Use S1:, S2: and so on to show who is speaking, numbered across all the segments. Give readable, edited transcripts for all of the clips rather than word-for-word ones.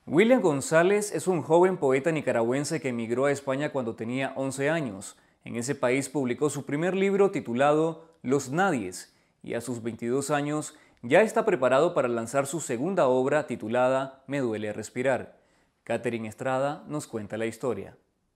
S1: William González es un joven poeta nicaragüense que emigró a España cuando tenía 11 años. En ese país publicó su primer libro titulado Los Nadies y a sus 22 años ya está preparado para lanzar su segunda obra titulada Me duele respirar. Catherine Estrada nos cuenta la historia.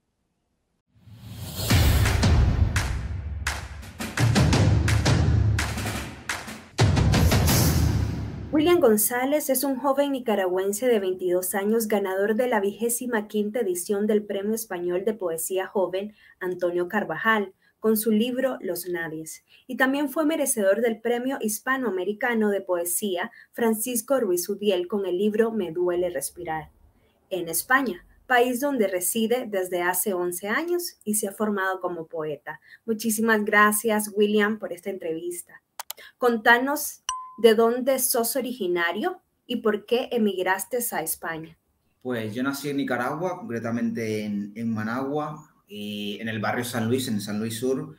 S2: William González es un joven nicaragüense de 22 años, ganador de la 25ª edición del Premio Español de Poesía Joven Antonio Carvajal, con su libro Los Nadies, y también fue merecedor del Premio Hispanoamericano de Poesía Francisco Ruiz Udiel con el libro Me duele respirar. En España, país donde reside desde hace 11 años y se ha formado como poeta. Muchísimas gracias, William, por esta entrevista. Contanos de dónde sos originario y por qué emigraste a España.
S3: Pues yo nací en Nicaragua, concretamente en Managua, y en el barrio San Luis, en San Luis Sur.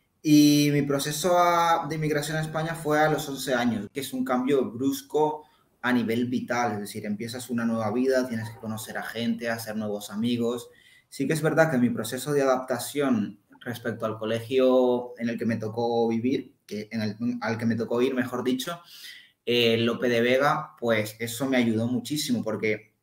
S3: Y mi proceso de inmigración a España fue a los 11 años, que es un cambio brusco a nivel vital. Es decir, empiezas una nueva vida, tienes que conocer a gente, hacer nuevos amigos. Sí que es verdad que mi proceso de adaptación respecto al colegio en el que me tocó vivir, al que me tocó ir, mejor dicho, Lope de Vega, pues eso me ayudó muchísimo porque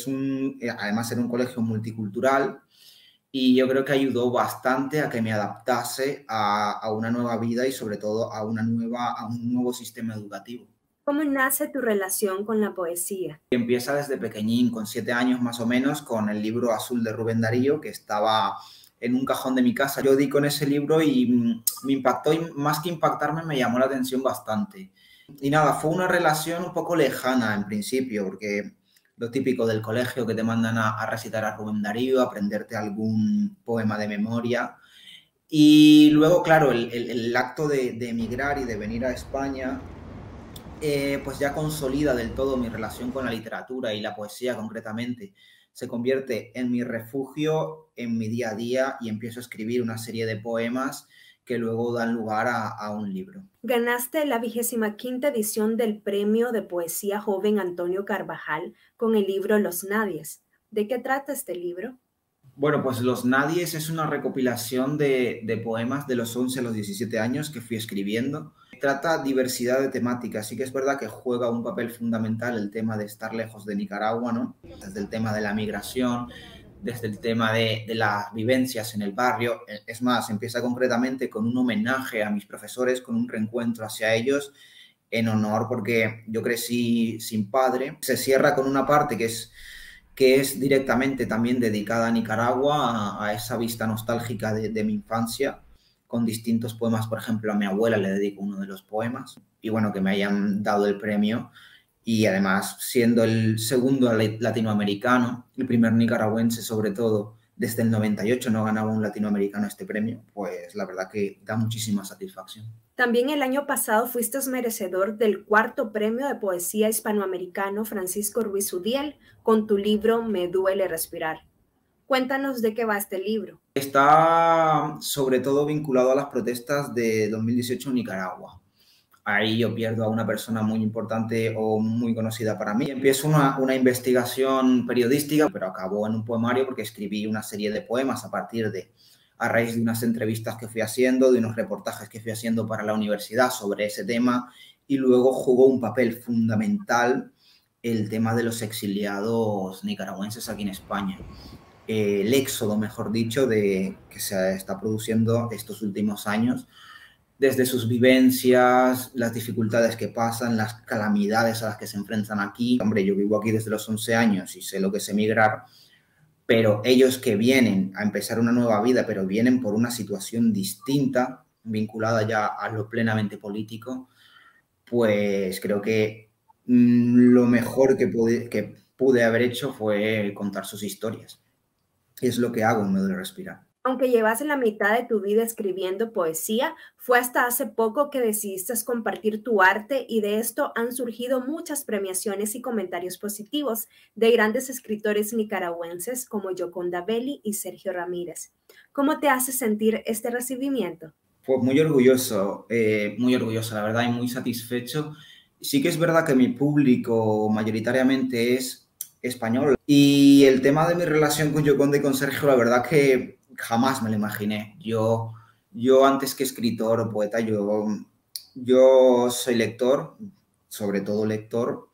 S3: además era un colegio multicultural y yo creo que ayudó bastante a que me adaptase a una nueva vida y sobre todo a un nuevo sistema educativo.
S2: ¿Cómo nace tu relación con la poesía?
S3: Empieza desde pequeñín, con 7 años más o menos, con el libro Azul de Rubén Darío, que estaba en un cajón de mi casa. Yo di con ese libro y me impactó, y más que impactarme me llamó la atención bastante. Y nada, fue una relación un poco lejana en principio, porque lo típico del colegio, que te mandan a recitar a Rubén Darío, a aprenderte algún poema de memoria. Y luego, claro, el acto de emigrar y de venir a España, pues ya consolida del todo mi relación con la literatura y la poesía concretamente. Se convierte en mi refugio, en mi día a día, y empiezo a escribir una serie de poemas que luego dan lugar a un libro.
S2: Ganaste la 25ª edición del Premio de Poesía Joven Antonio Carvajal con el libro Los Nadies. ¿De qué trata este libro?
S3: Bueno, pues Los Nadies es una recopilación de poemas de los 11 a los 17 años que fui escribiendo. Trata diversidad de temáticas. Sí que es verdad que juega un papel fundamental el tema de estar lejos de Nicaragua, ¿no? Desde el tema de la migración, desde el tema de las vivencias en el barrio. Es más, empieza concretamente con un homenaje a mis profesores, con un reencuentro hacia ellos en honor, porque yo crecí sin padre. Se cierra con una parte que es directamente también dedicada a Nicaragua, a esa vista nostálgica de mi infancia, con distintos poemas. Por ejemplo, a mi abuela le dedico uno de los poemas, y bueno, que me hayan dado el premio, y además siendo el segundo latinoamericano, el primer nicaragüense sobre todo, desde el 98 no ganaba un latinoamericano este premio, pues la verdad que da muchísima satisfacción.
S2: También el año pasado fuiste merecedor del 4º Premio de Poesía Hispanoamericano Francisco Ruiz Udiel con tu libro Me duele respirar. Cuéntanos de qué va este libro.
S3: Está sobre todo vinculado a las protestas de 2018 en Nicaragua. Ahí yo pierdo a una persona muy importante o muy conocida para mí. Empiezo una investigación periodística, pero acabó en un poemario porque escribí una serie de poemas a raíz de unas entrevistas que fui haciendo, de unos reportajes que fui haciendo para la universidad sobre ese tema, y luego jugó un papel fundamental el tema de los exiliados nicaragüenses aquí en España. El éxodo, mejor dicho, que se está produciendo estos últimos años, desde sus vivencias, las dificultades que pasan, las calamidades a las que se enfrentan aquí. Hombre, yo vivo aquí desde los 11 años y sé lo que es emigrar, pero ellos que vienen a empezar una nueva vida, pero vienen por una situación distinta, vinculada ya a lo plenamente político, pues creo que lo mejor que pude haber hecho fue contar sus historias. Es lo que hago en Me duele respirar.
S2: Aunque llevas la mitad de tu vida escribiendo poesía, fue hasta hace poco que decidiste compartir tu arte, y de esto han surgido muchas premiaciones y comentarios positivos de grandes escritores nicaragüenses como Yoconda Belli y Sergio Ramírez. ¿Cómo te hace sentir este recibimiento?
S3: Pues muy orgulloso, la verdad, y muy satisfecho. Sí que es verdad que mi público mayoritariamente es español. Y el tema de mi relación con Gioconda y con Sergio, la verdad que jamás me lo imaginé. Yo antes que escritor o poeta, yo soy lector, sobre todo lector.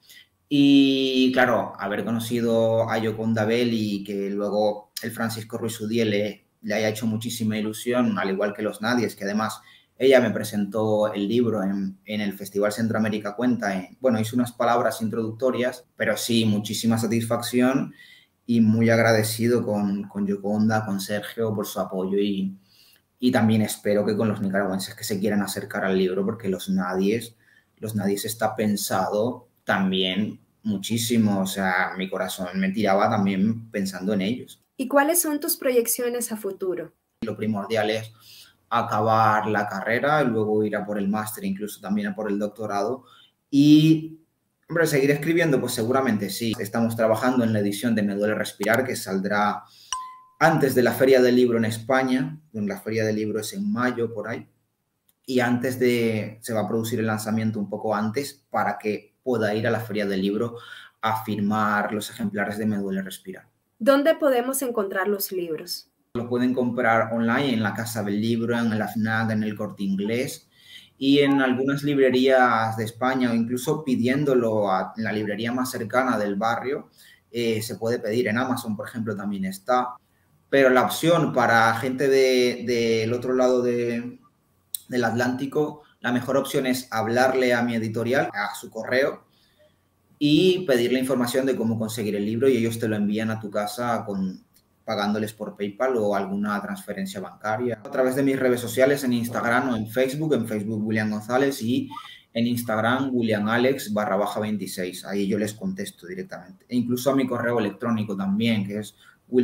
S3: Y claro, haber conocido a Gioconda Belli y que luego el Francisco Ruiz Udié le haya hecho muchísima ilusión, al igual que Los Nadies, que además ella me presentó el libro en el Festival Centroamérica Cuenta. Bueno, hizo unas palabras introductorias, pero sí, muchísima satisfacción y muy agradecido con Gioconda, con Sergio por su apoyo y también espero que con los nicaragüenses que se quieran acercar al libro, porque Los Nadies está pensado también muchísimo, o sea, mi corazón me tiraba también pensando en ellos.
S2: ¿Y cuáles son tus proyecciones a futuro?
S3: Lo primordial es acabar la carrera y luego ir a por el máster, incluso también a por el doctorado. Y, hombre, seguir escribiendo, pues seguramente sí. Estamos trabajando en la edición de Me duele respirar, que saldrá antes de la Feria del Libro en España. La Feria del Libro es en mayo, por ahí. Y se va a producir el lanzamiento un poco antes para que pueda ir a la Feria del Libro a firmar los ejemplares de Me duele respirar.
S2: ¿Dónde podemos encontrar los libros?
S3: Lo pueden comprar online en la Casa del Libro, en la FNAC, en el Corte Inglés y en algunas librerías de España, o incluso pidiéndolo en la librería más cercana del barrio, se puede pedir. En Amazon, por ejemplo, también está. Pero la opción para gente del otro lado del Atlántico, la mejor opción es hablarle a mi editorial, a su correo, y pedirle información de cómo conseguir el libro y ellos te lo envían a tu casa pagándoles por PayPal o alguna transferencia bancaria. A través de mis redes sociales, en Instagram o en Facebook William González y en Instagram WilliamAlex_26. Ahí yo les contesto directamente. E incluso a mi correo electrónico también, que es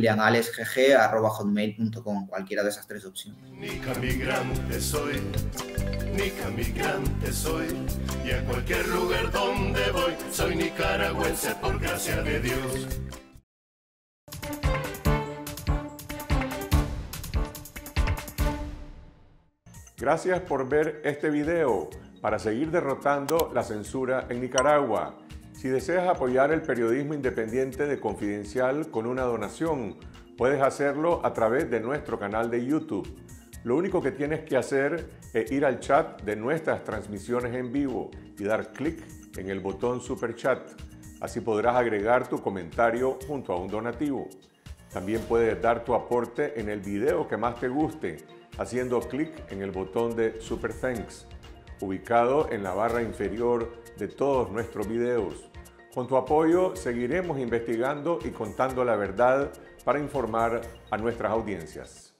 S3: williamalexgg@hotmail.com, cualquiera de esas tres opciones.
S4: Nica migrante soy, y a cualquier lugar donde voy, soy nicaragüense por gracia de Dios.
S5: Gracias por ver este video para seguir derrotando la censura en Nicaragua. Si deseas apoyar el periodismo independiente de Confidencial con una donación, puedes hacerlo a través de nuestro canal de YouTube. Lo único que tienes que hacer es ir al chat de nuestras transmisiones en vivo y dar clic en el botón Super Chat. Así podrás agregar tu comentario junto a un donativo. También puedes dar tu aporte en el video que más te guste, haciendo clic en el botón de Super Thanks, ubicado en la barra inferior de todos nuestros videos. Con tu apoyo seguiremos investigando y contando la verdad para informar a nuestras audiencias.